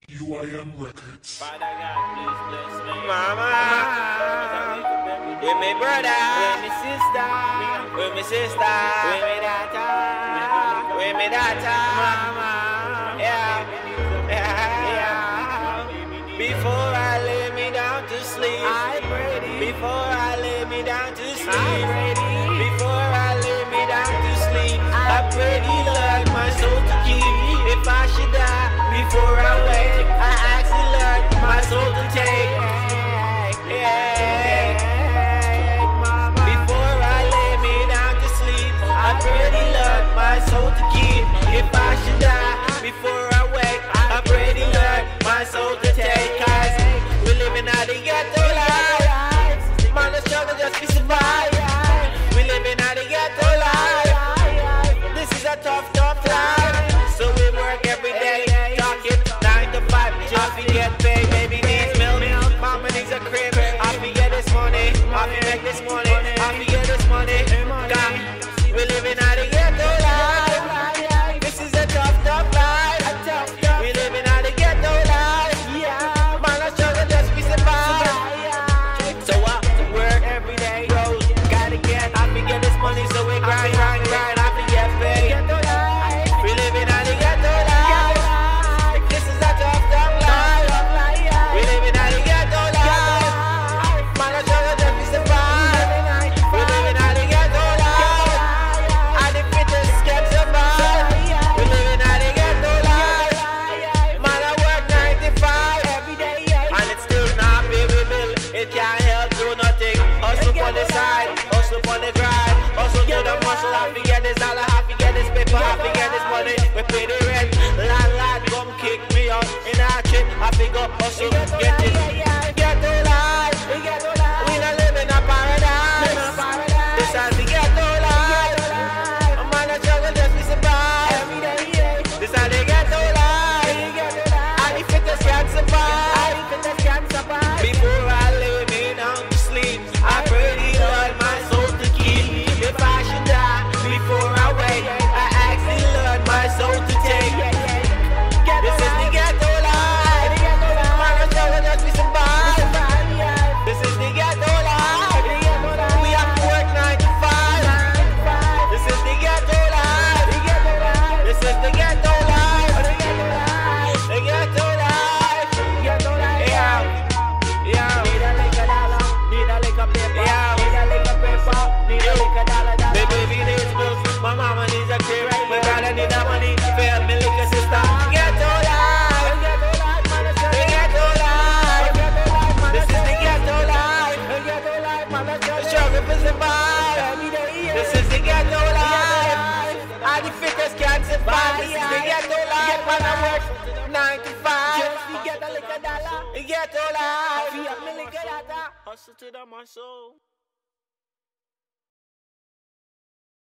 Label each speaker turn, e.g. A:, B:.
A: UIM Records.
B: Father God, please bless me.
C: Mama, with me brother,
B: With me sister,
C: with me sister,
B: with me daughter,
C: with me daughter,
B: mama,
C: yeah, yeah. Before I lay me down to sleep,
B: I pray thee.
C: before I lay me down to
B: I
C: sleep,
B: pray thee.
C: before I lay me down to sleep, I pray thee, Lord, my soul to keep. If I should die before I wake, I ask the Lord, my soul to take. Yeah. Before I lay me down to sleep, I pray thee, Lord, my soul to keep. If I should die before I wake, I pray thee, Lord, my soul to take. 'Cause we living out the ghetto life. Man, the struggle just to survive. We living out the ghetto life. This is a tough, tough life. So we work every day, talking 9 to 5, just to get paid. Baby needs milk, mama needs a crib. I forget this money, I make this money, I forget this money. God, we living out the ghetto life. This is a tough, tough life. We living out the ghetto life. Man, I struggle just to survive. So I work every day, bro. Gotta get, I forget this money, so we grind, grind, grind. I forget paid. We living out the ghetto life. This is a tough, tough life. We living out the ghetto life. Man, I struggle just to survive. We living out the ghetto life. And the fittest can survive. We living out the ghetto life. Man, I work 9 to 5 every day, and it's still not pay we bill. It can't help do nothing. Hustle on the side, hustle on the grind, hustle to the muscle. I forget this dollar, I forget this paper, I forget this money. We pay the rent. Landlord come kick me out in a trip. I figure hustle, get it. Ghetto life. We not living a paradise. This is the ghetto life. A man a struggle just to survive. This is the ghetto life. And the fittest can survive. Before I lay me down to sleep, I pray the Lord my soul to keep. If I should die before I wake, I ask the Lord my soul to take. This is the ghetto life. Man, I struggle just to survive. This is the ghetto life. We have to work 9 to 5. This is the ghetto life. This is the ghetto life. The ghetto life. Yeah. Yeah. My baby needs bills, my mama needs a crib, my brother need that money, fair me like a sister. Ghetto life, the ghetto life. This is the ghetto life. The struggle to survive. This is the ghetto life. And the fittest can survive. This is the ghetto life. Man, I work 9 to 5. The ghetto life. Hustle to the muscle.